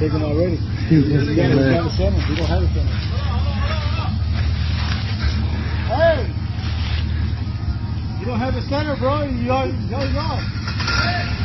Take them already. You got a center. We don't have a center. Hey! You don't have a center, bro. You're